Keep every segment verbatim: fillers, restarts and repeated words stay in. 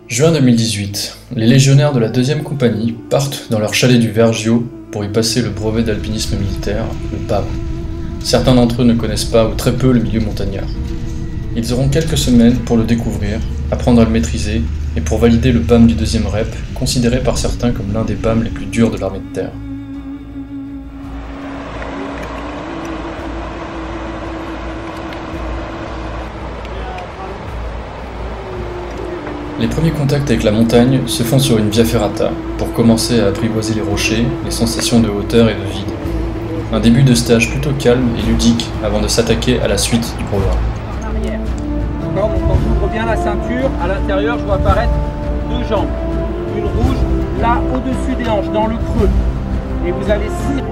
Juin deux mille dix-huit, les légionnaires de la deuxième compagnie partent dans leur chalet du Vergio pour y passer le brevet d'alpinisme militaire, le B A M. Certains d'entre eux ne connaissent pas ou très peu le milieu montagnard. Ils auront quelques semaines pour le découvrir, apprendre à le maîtriser et pour valider le B A M du deuxième R E P, considéré par certains comme l'un des B A M les plus durs de l'armée de terre. Les premiers contacts avec la montagne se font sur une via ferrata, pour commencer à apprivoiser les rochers, les sensations de hauteur et de vide. Un début de stage plutôt calme et ludique avant de s'attaquer à la suite du programme. En arrière. D'accord, donc quand j'ouvre bien la ceinture, à l'intérieur je vois apparaître deux jambes. Une rouge, là au-dessus des hanches, dans le creux. Et vous avez six.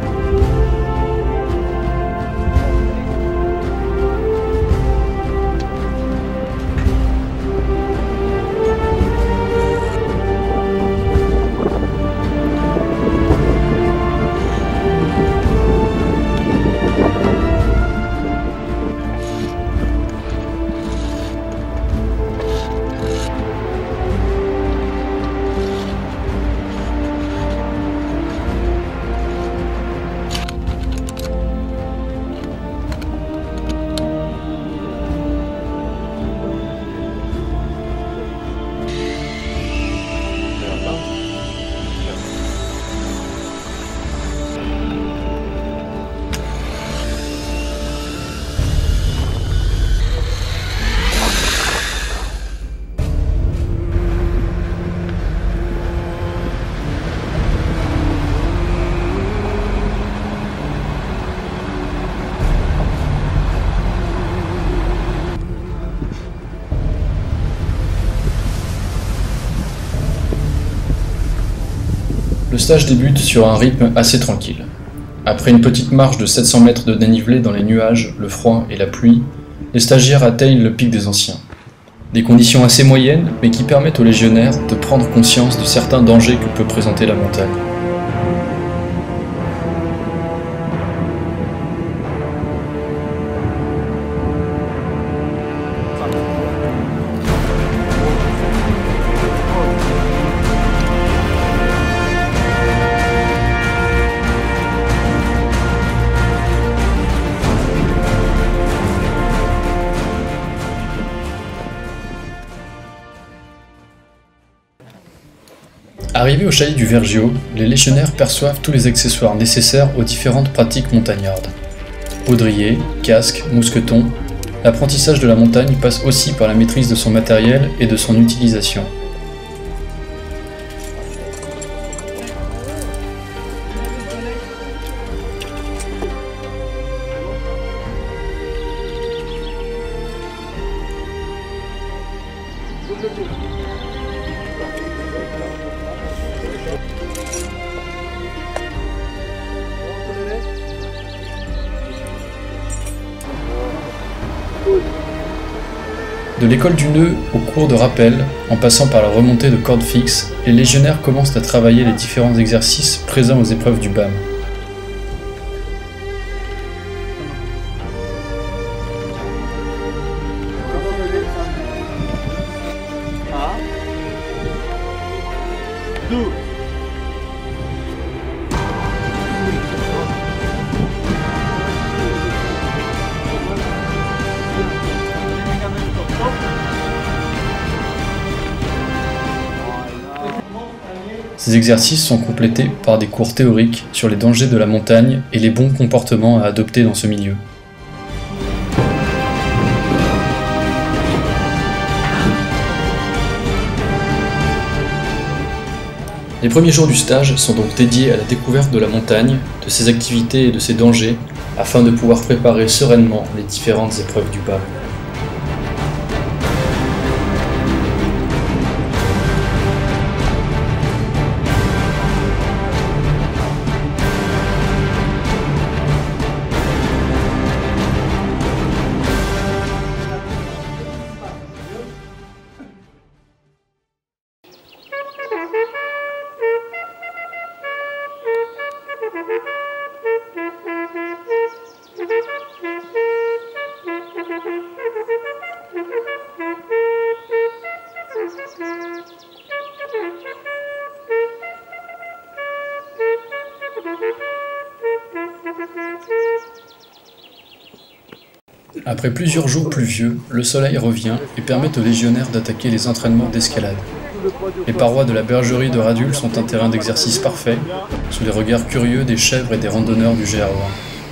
Le stage débute sur un rythme assez tranquille. Après une petite marche de sept cents mètres de dénivelé dans les nuages, le froid et la pluie, les stagiaires atteignent le pic des anciens. Des conditions assez moyennes, mais qui permettent aux légionnaires de prendre conscience de certains dangers que peut présenter la montagne. Arrivés au chalet du Vergio, les légionnaires perçoivent tous les accessoires nécessaires aux différentes pratiques montagnardes. Baudrier, casque, mousqueton, l'apprentissage de la montagne passe aussi par la maîtrise de son matériel et de son utilisation. De l'école du nœud au cours de rappel, en passant par la remontée de cordes fixes, les légionnaires commencent à travailler les différents exercices présents aux épreuves du B A M. Ces exercices sont complétés par des cours théoriques sur les dangers de la montagne et les bons comportements à adopter dans ce milieu. Les premiers jours du stage sont donc dédiés à la découverte de la montagne, de ses activités et de ses dangers, afin de pouvoir préparer sereinement les différentes épreuves du B A M. Thank you. Après plusieurs jours pluvieux, le soleil revient et permet aux légionnaires d'attaquer les entraînements d'escalade. Les parois de la bergerie de Radul sont un terrain d'exercice parfait, sous les regards curieux des chèvres et des randonneurs du G R O un.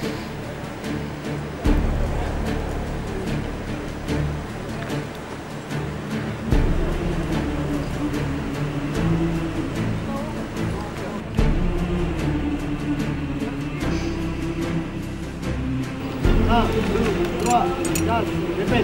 un, deux, trois, quatre, répète.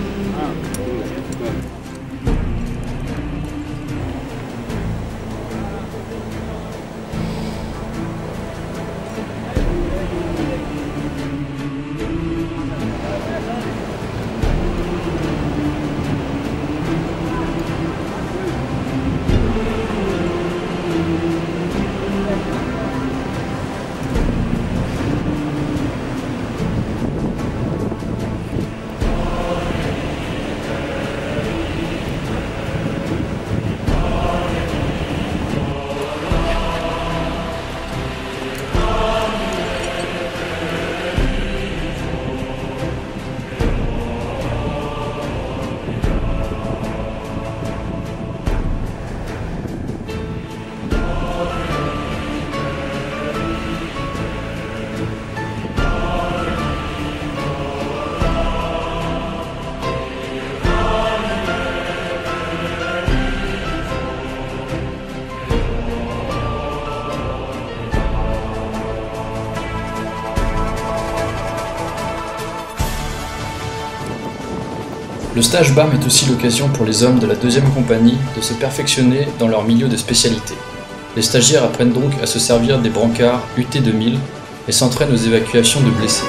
Le stage B A M est aussi l'occasion pour les hommes de la deuxième compagnie de se perfectionner dans leur milieu de spécialité. Les stagiaires apprennent donc à se servir des brancards U T deux mille et s'entraînent aux évacuations de blessés.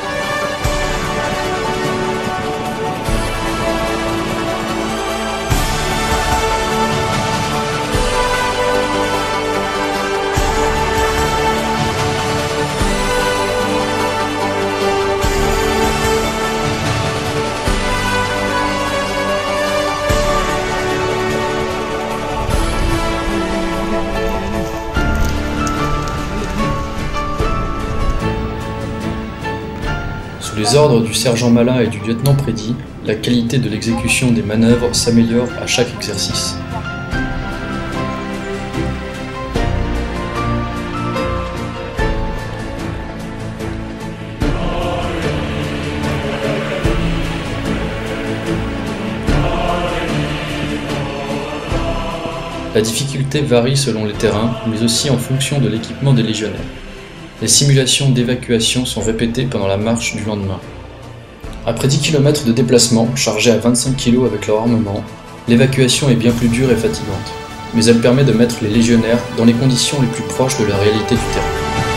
Sous les ordres du sergent Malin et du lieutenant Prédy, la qualité de l'exécution des manœuvres s'améliore à chaque exercice. La difficulté varie selon les terrains, mais aussi en fonction de l'équipement des légionnaires. Les simulations d'évacuation sont répétées pendant la marche du lendemain. Après dix kilomètres de déplacement, chargés à vingt-cinq kilos avec leur armement, l'évacuation est bien plus dure et fatigante, mais elle permet de mettre les légionnaires dans les conditions les plus proches de la réalité du terrain.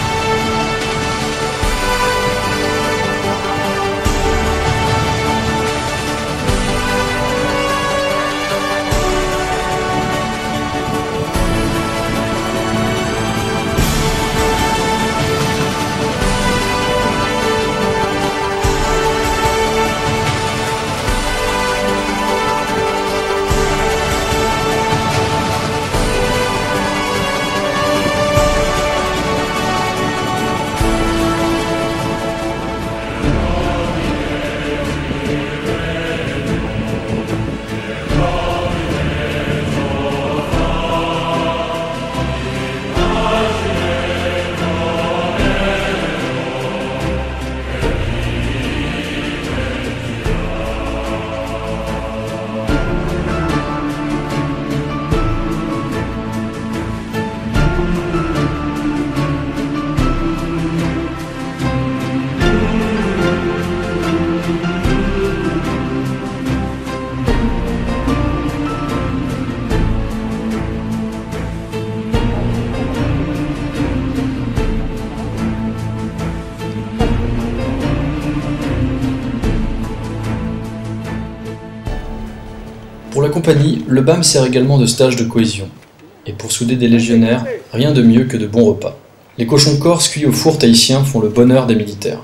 Pour la compagnie, le B A M sert également de stage de cohésion. Et pour souder des légionnaires, rien de mieux que de bons repas. Les cochons corses cuits au four tahitien font le bonheur des militaires.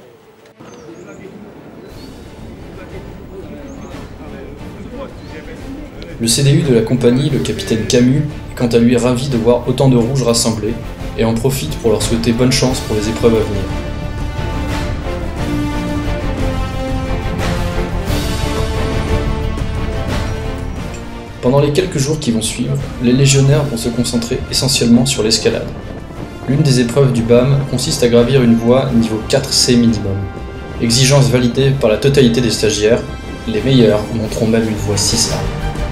Le C D U de la compagnie, le capitaine Camus, est quant à lui ravi de voir autant de rouges rassemblés et en profite pour leur souhaiter bonne chance pour les épreuves à venir. Pendant les quelques jours qui vont suivre, les légionnaires vont se concentrer essentiellement sur l'escalade. L'une des épreuves du B A M consiste à gravir une voie niveau quatre C minimum. Exigence validée par la totalité des stagiaires, les meilleurs monteront même une voie six A.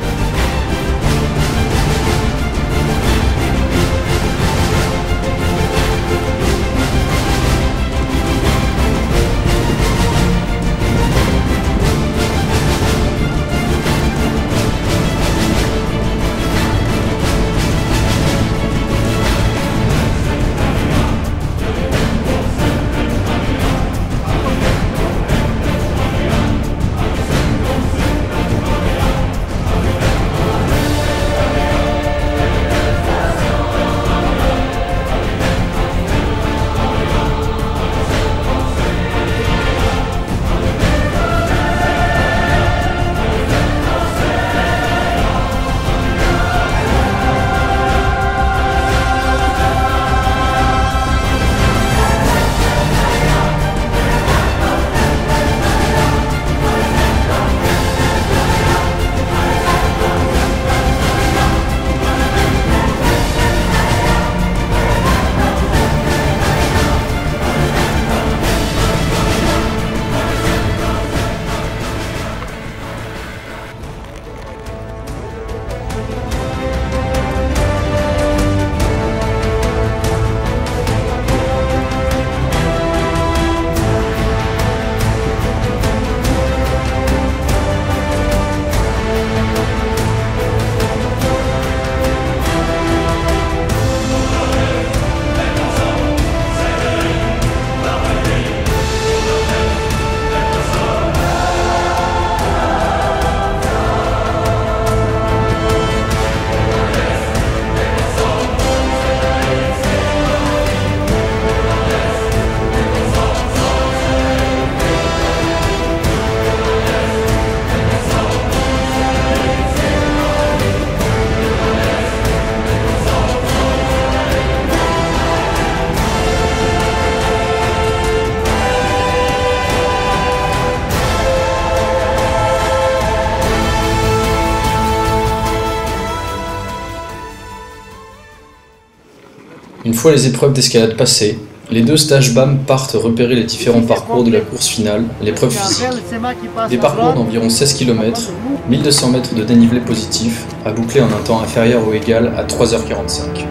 Une fois les épreuves d'escalade passées, les deux stages B A M partent repérer les différents parcours de la course finale, l'épreuve physique. Des parcours d'environ seize kilomètres, mille deux cents mètres de dénivelé positif, à boucler en un temps inférieur ou égal à trois heures quarante-cinq.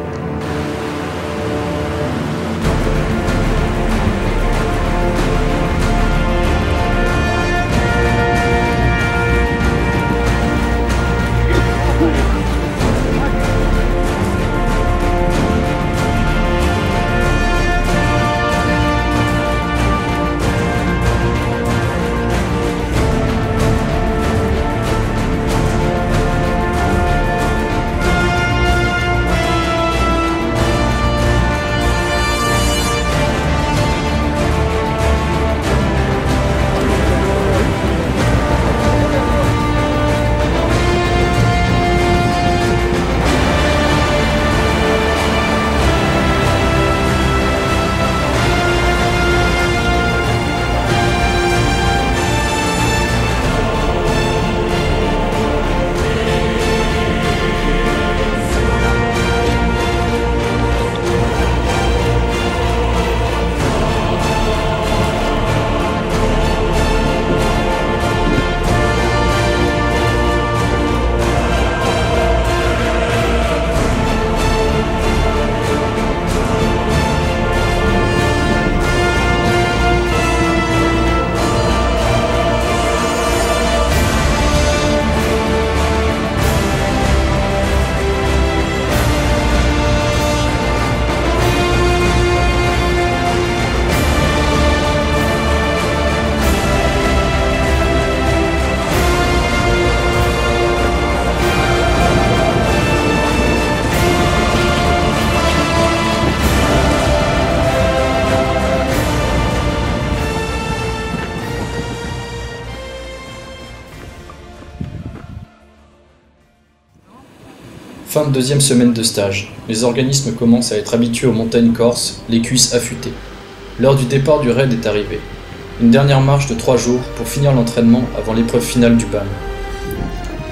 Fin de deuxième semaine de stage. Les organismes commencent à être habitués aux montagnes corses, les cuisses affûtées. L'heure du départ du raid est arrivée. Une dernière marche de trois jours pour finir l'entraînement avant l'épreuve finale du B A M.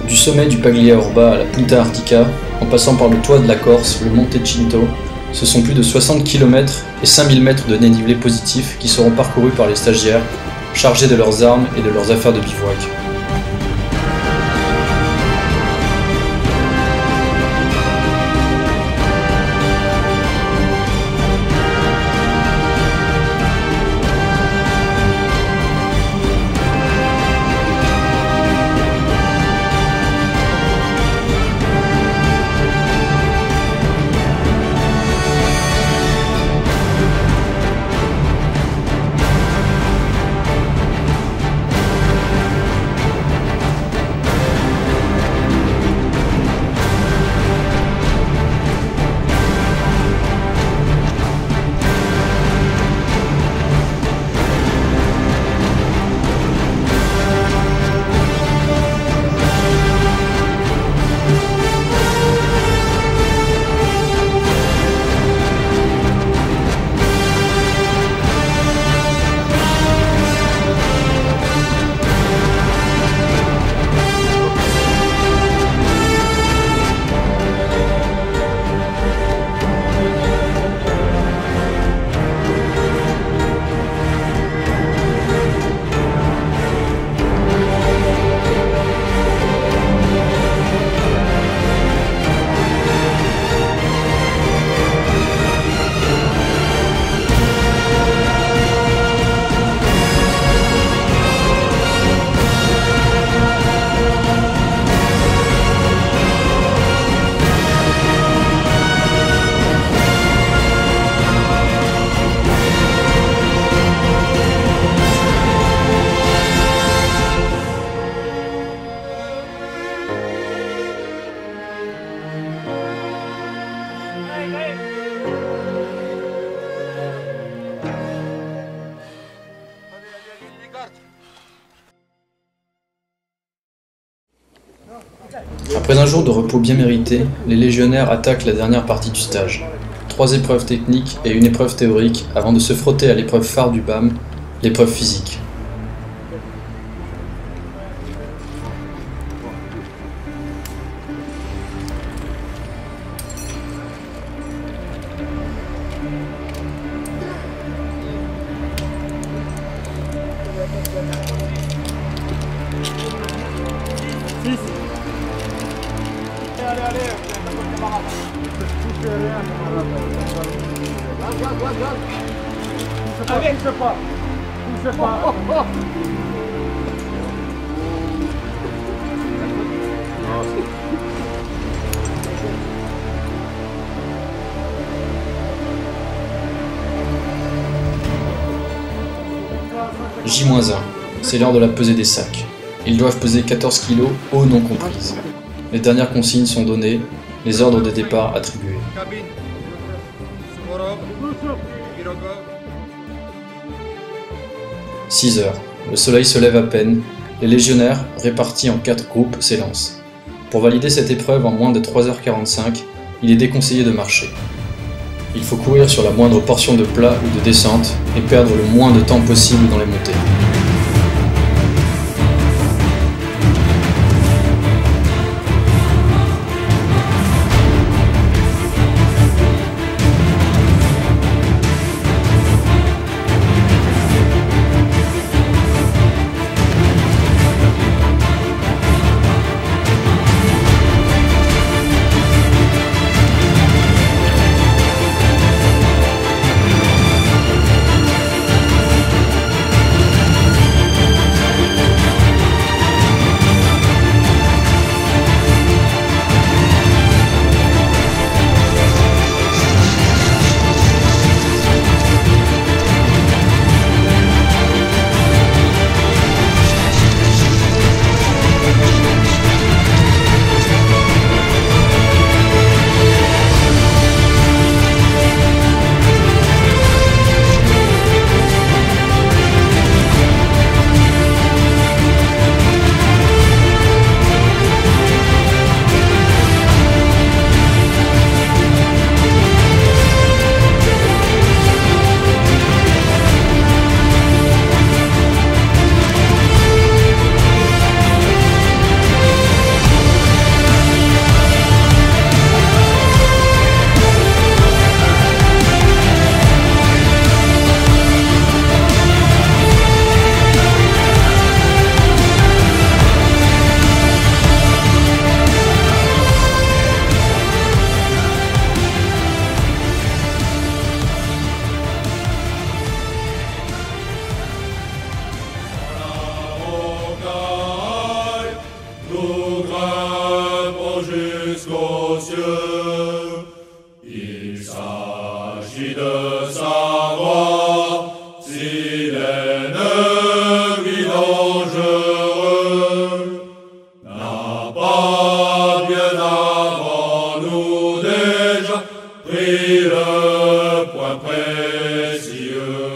Du sommet du Paglia Orba à la Punta Artica, en passant par le toit de la Corse, le Monte Cinto, ce sont plus de soixante kilomètres et cinq mille mètres de dénivelé positif qui seront parcourus par les stagiaires, chargés de leurs armes et de leurs affaires de bivouac. Après un jour de repos bien mérité, les légionnaires attaquent la dernière partie du stage. Trois épreuves techniques et une épreuve théorique avant de se frotter à l'épreuve phare du B A M, l'épreuve physique. Allez, allez, touchez rien, Garde, garde, garde. Touche pas, touche pas. Oh, oh, oh. J un, c'est l'heure de la pesée des sacs. Ils doivent peser quatorze kilos, eau non comprise. Les dernières consignes sont données, les ordres de départ attribués. six heures. Le soleil se lève à peine. Les légionnaires, répartis en quatre groupes, s'élancent. Pour valider cette épreuve en moins de trois heures quarante-cinq, il est déconseillé de marcher. Il faut courir sur la moindre portion de plat ou de descente et perdre le moins de temps possible dans les montées. l'ennemi dangereux n'a pas bien avant nous déjà pris le point précieux.